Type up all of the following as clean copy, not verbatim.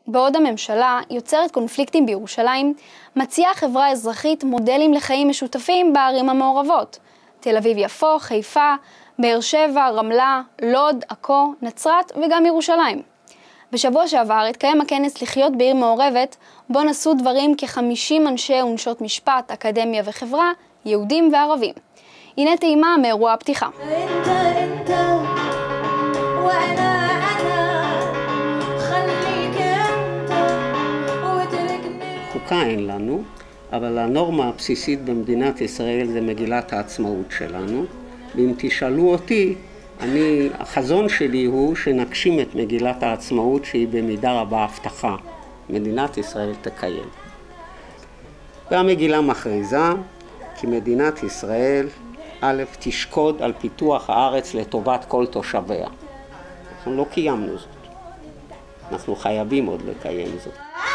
בעוד הממשלה יוצרת קונפליקטים בירושלים, מציעה חברה אזרחית מודלים לחיים משותפים בערים המעורבות. תל אביב-יפו, חיפה, באר שבע, רמלה, לוד, עכו, נצרת וגם ירושלים. בשבוע שעבר התקיים הכנס לחיות בעיר מעורבת, בו נשאו דברים כ-50 אנשי ונשות משפט, אקדמיה וחברה, יהודים וערבים. הנה טעימה מאירוע הפתיחה. חוקה אין לנו, אבל הנורמה הבסיסית במדינת ישראל זה מגילת העצמאות שלנו. ואם תשאלו אותי, החזון שלי הוא שנגשים את מגילת העצמאות שהיא במידה רבה הבטחה. מדינת ישראל תקיים. והמגילה מכריזה כי מדינת ישראל תשקוד על פיתוח הארץ לטובת כל תושביה. אנחנו לא קיימנו זאת. אנחנו חייבים עוד לקיים זאת.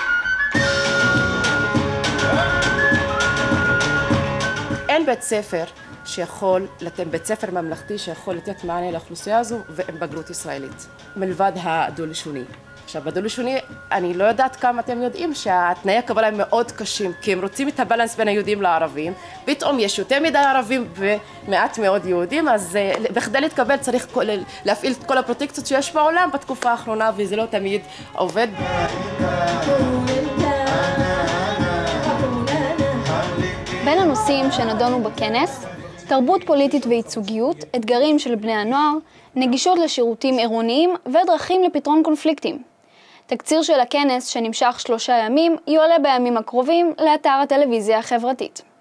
אין בית ספר שיכול לתת, בית ספר ממלכתי שיכול לתת מענה לאוכלוסייה הזו ועם בגרות ישראלית, מלבד הדו-לשוני. עכשיו, בדו-לשוני, אני לא יודעת כמה אתם יודעים שהתנאי הקבלה הם מאוד קשים, כי הם רוצים את הבלנס בין היהודים לערבים, פתאום יש יותר מדי ערבים ומעט מאוד יהודים, אז בכדי להתקבל צריך להפעיל את כל הפרוטקציות שיש בעולם בתקופה האחרונה, וזה לא תמיד עובד. בין הנושאים שנדונו בכנס, תרבות פוליטית וייצוגיות, אתגרים של בני הנוער, נגישות לשירותים עירוניים ודרכים לפתרון קונפליקטים. תקציר של הכנס שנמשך 3 ימים יועלה בימים הקרובים לאתר הטלוויזיה החברתית.